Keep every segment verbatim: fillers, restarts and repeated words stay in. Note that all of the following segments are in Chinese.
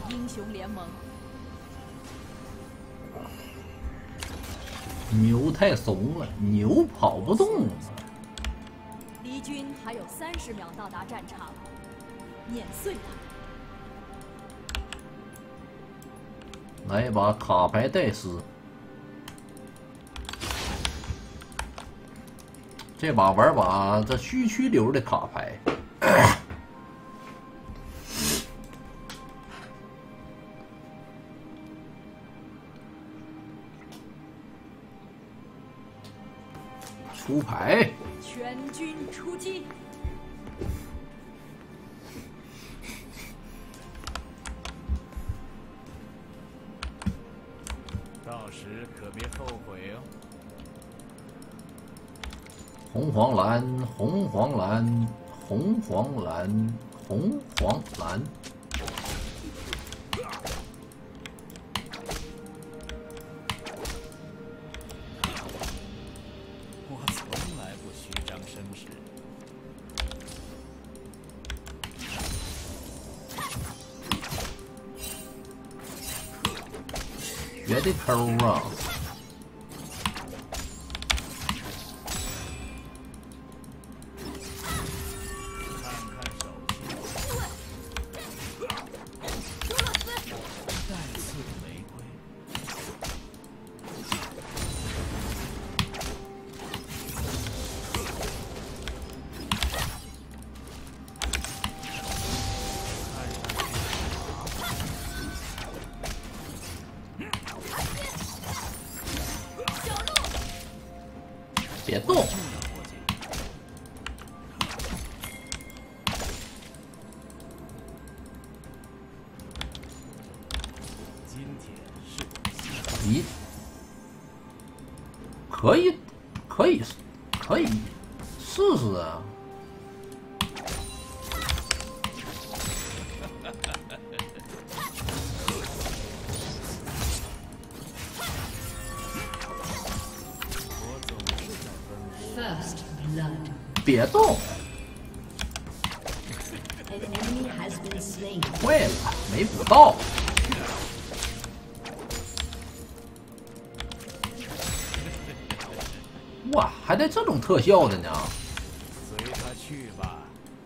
英雄联盟。 牛太怂了，牛跑不动。 敌军还有三十秒到达战场，碾碎他！ 来把卡牌带死。这把玩把这虚区流的卡牌。出牌， 全军出击！ 到时可别后悔哦。 红黄蓝，红黄蓝，红黄蓝，红黄蓝。 我从来不虚张声势。 学的抠啊！ 看看手气。带刺的玫瑰。 别动！ 今天是咦，可以，可以，可以试试啊！ First blood. 别动！ An enemy has been slain. 坏了，没补到。哇，还带这种特效的呢！ 随他去吧。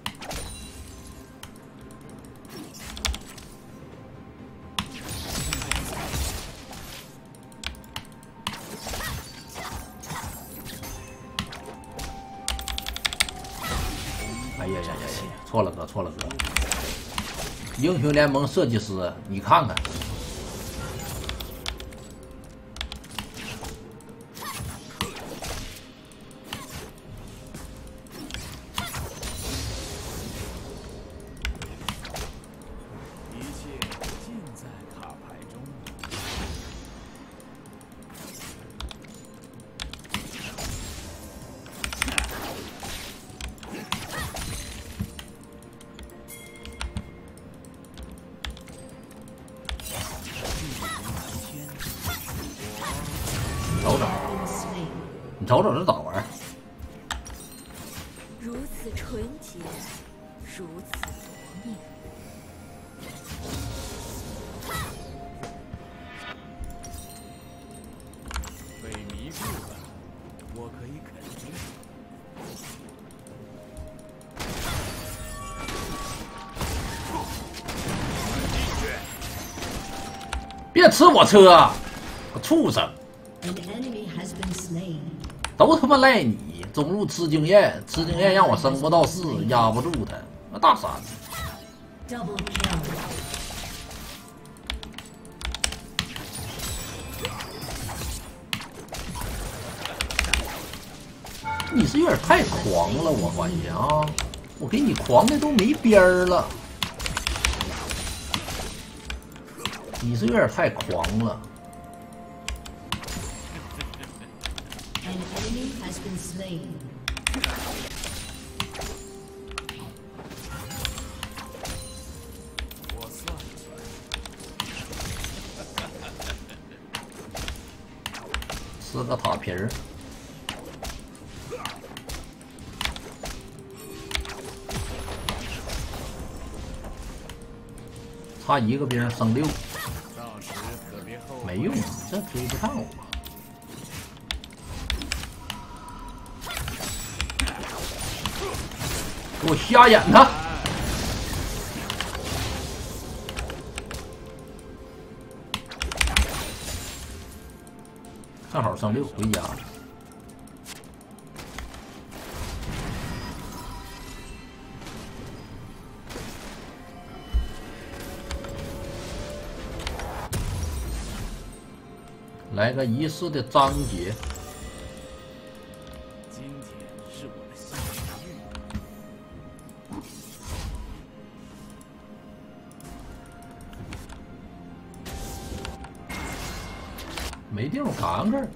哎呀呀呀呀！错了哥，错了哥！英雄联盟设计师，你看看， 一切尽在卡牌中。 找找， Been slain. 你找找这咋玩？ 如此纯洁，如此夺命。 被迷住了，我可以肯定。 别吃我车，个畜生！ An enemy has been slain. 都他妈赖你！中路吃经验，吃经验让我升不到四，压不住他，那大傻子！ Double kill. 你是有点太狂了，我发现啊，我给你狂的都没边儿了。你是有点太狂了。 An enemy has been slain. 我算了算， 吃个塔皮儿。 差一个兵升六， 到时可别后悔。 没用，这追不上我。给我瞎眼他！正好升六，回家。来个仪式的章节。 今天是我的幸运日。 没地方看看。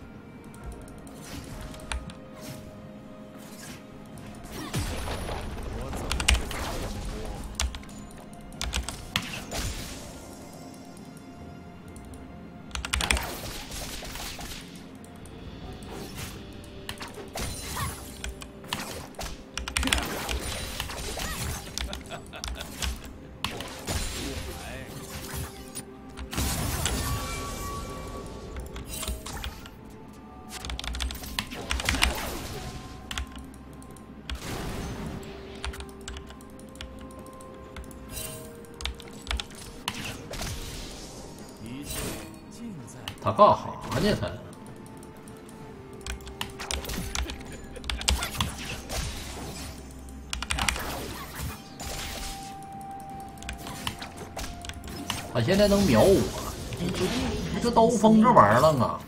他干哈呢？他他现在能秒我，这这刀锋这玩意儿了啊！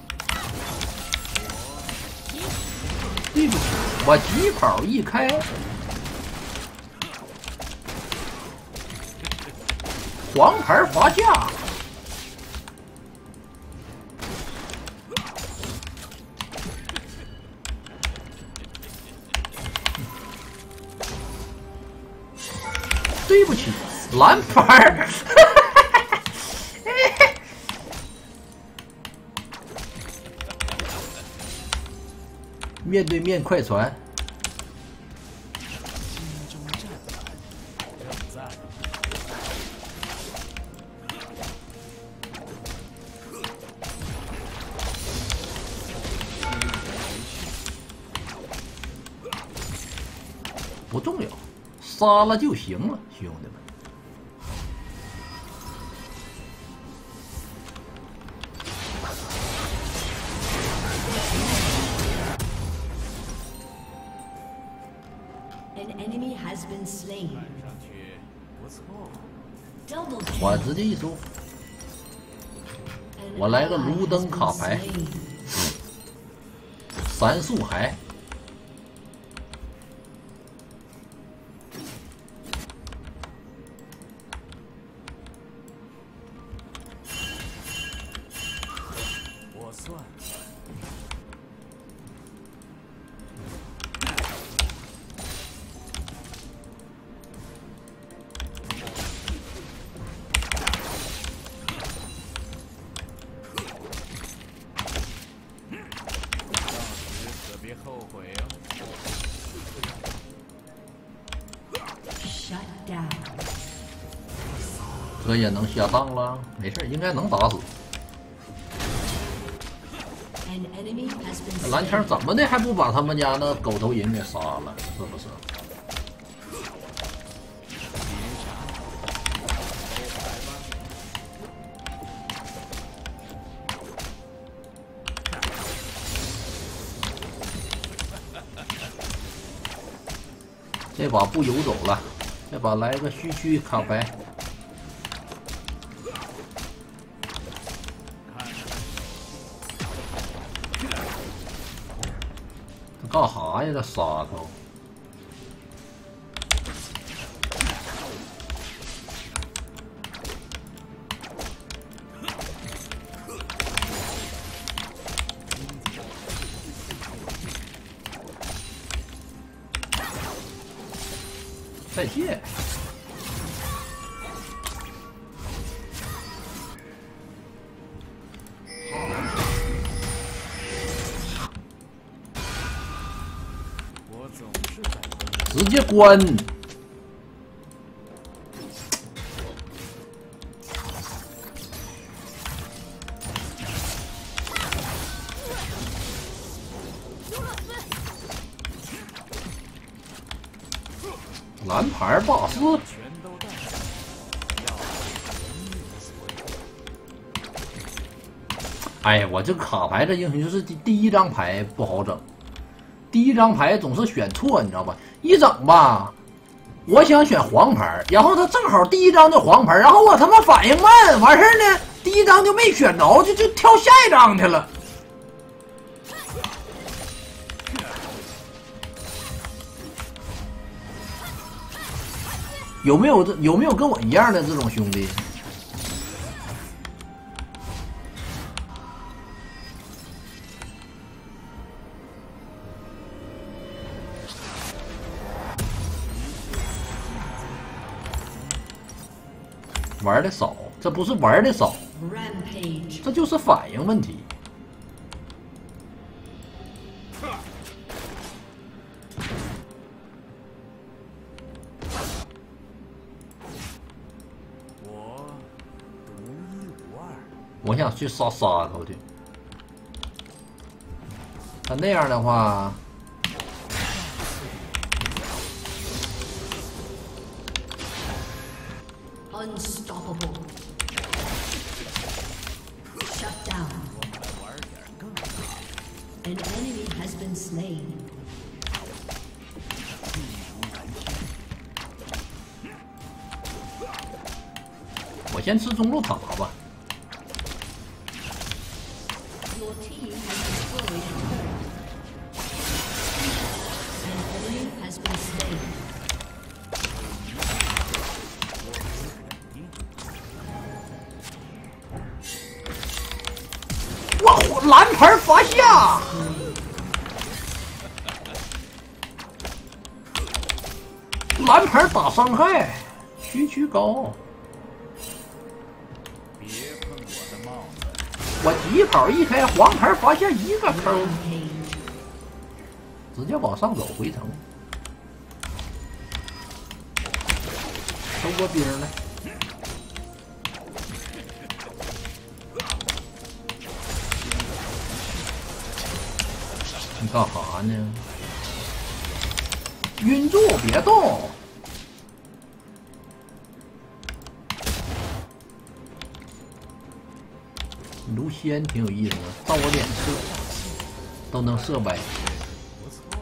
对不起，我疾跑一开，黄牌罚下。对不起，蓝牌儿。面对面快传。 心中战板正在。 不重要，杀了就行了，兄弟们。 An enemy has been slain. 看上去不错。 Double 我 kill. 直接一出， An 我来个 ally 卢 has 登 been 卡牌， slain. 三速海。 我算算，到时可别后悔哦。 Shut down. 这也能下当了，没事，应该能打死。 An enemy has been 这蓝 slain. 枪怎么的还不把他们家那狗头人给杀了？是不是？这把不游走了，这把来个虚虚卡牌。这干哈呀？这杀头！再见。 我总是在直接关。 蓝牌大师。 全都带走，要人命所有。 哎呀，我这卡牌这英雄就是第第一张牌不好整，第一张牌总是选错，你知道吧？一整吧，我想选黄牌，然后他正好第一张就黄牌，然后我他妈反应慢，完事儿呢，第一张就没选着，就就跳下一张去了。有没有这有没有跟我一样的这种兄弟？玩的少，这不是玩的少， Rampage. 这就是反应问题。 我独一无二。 我想去杀杀口去，他那样的话， Unstoppable. Shut down. 我们来玩点更大的。 An enemy has been slain. 我先吃中路塔吧。 Your team has destroyed a turret. An enemy has been slain. 哇，蓝牌罚下，蓝牌打伤害，区区高。 别碰我的帽子！ 我疾跑一开，黄牌罚下一个坑， Rampage. 直接往上走回城，收过兵来。你干啥呢？晕住，别动。 卢仙挺有意思的，照我脸射都能射歪。 不错，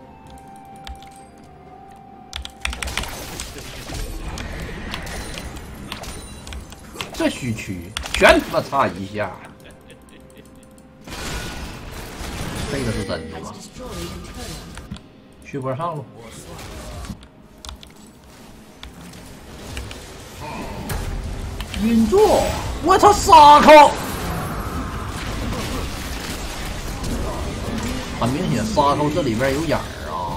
这虚区全他妈差一下，这个是真的 Has 吧？ destroyed a turret. 去波上路，晕住！我操，杀口！很明显，杀口这里边有眼儿啊，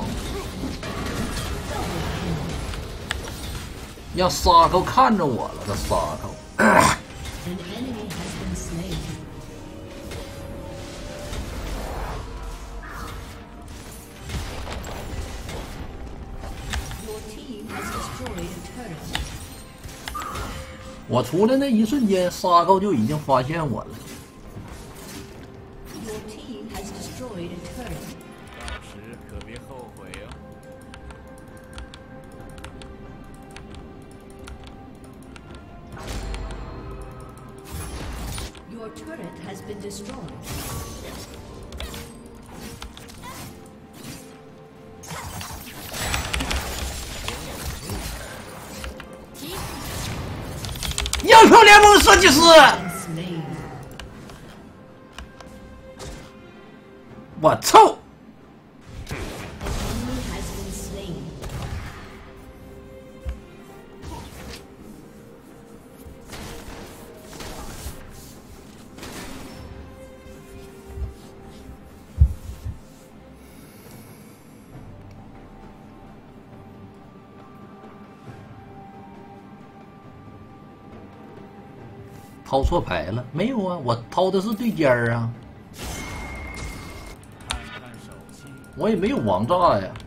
让杀口看着我了，这杀口。 An enemy has been slain. Your team has destroyed a turret. 我出来那一瞬间，沙狗就已经发现我了。 Your team has destroyed a turret. 到时可别后悔哦。 Your turret has been destroyed. T 英雄联盟设计师， And slain. 我操！ Enemy has been slain. 掏错牌了？没有啊，我掏的是对尖儿啊， 看看手气， 我也没有王炸呀。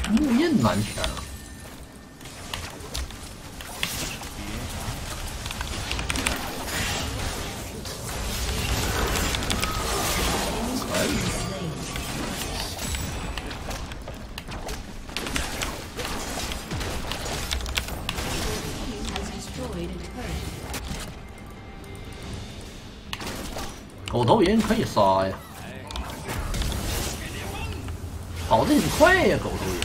木印难抢。可以。 狗头人可以杀呀，跑得很快呀，狗头人。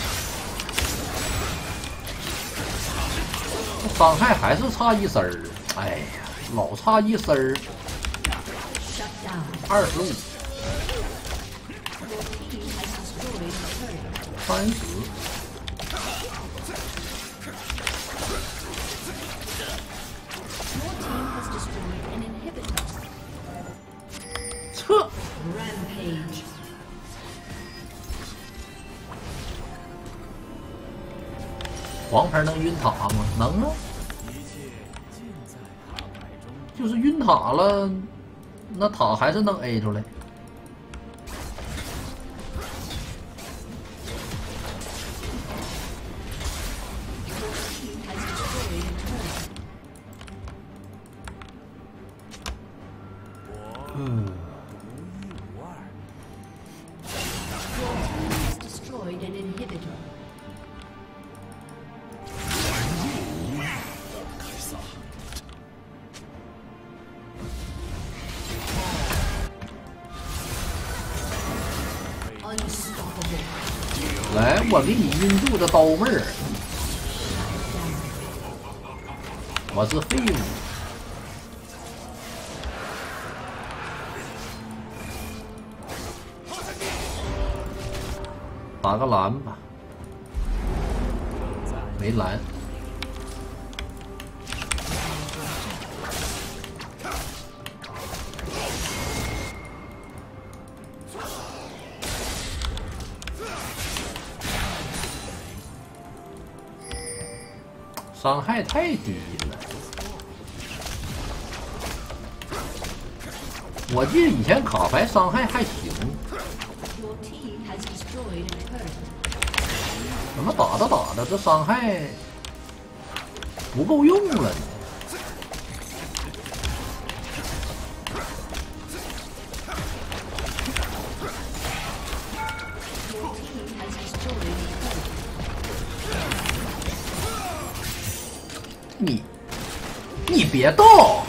伤害还是差一丝儿，哎呀，老差一丝儿。二十五，三十。 撤。黄牌能晕塔吗？能啊。就是晕塔了，那塔还是能 A 出来。嗯。 来，我给你晕住这刀妹儿。我是废物。打个蓝吧，没蓝。伤害太低了。我记得以前卡牌伤害还行。怎么打着打着这伤害不够用了呢？你，你别动！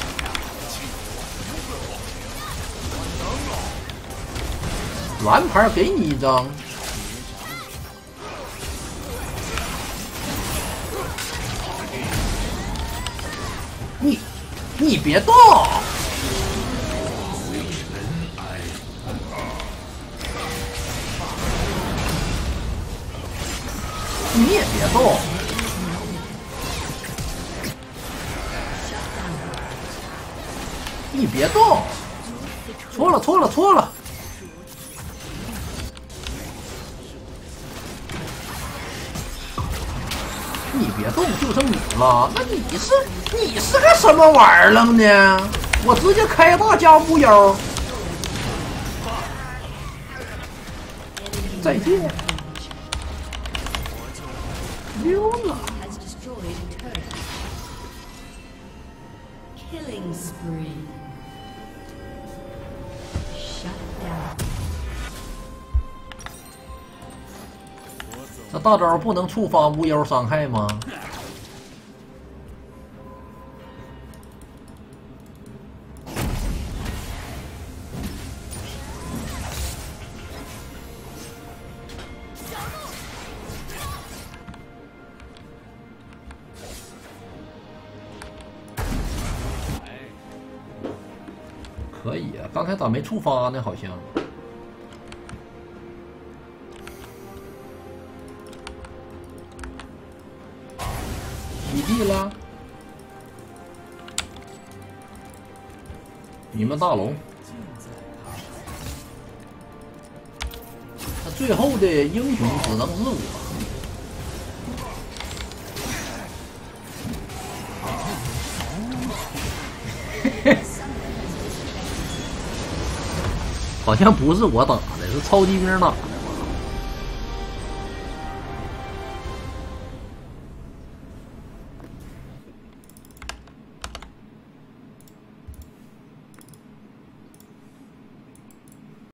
蓝牌给你一张。你，你别动！你也别动！ 你别动！错了错了错了！你别动，就剩你了。那你是你是个什么玩意儿了呢？我直接开大加无妖。再见。溜了。 Killing spree. Shut down. 这大招不能触发无妖伤害吗？可以啊，刚才咋没触发呢？好像。洗地了。你们大龙。那最后的英雄只能是我。嘿嘿。 好像不是我打的，是超级兵打的。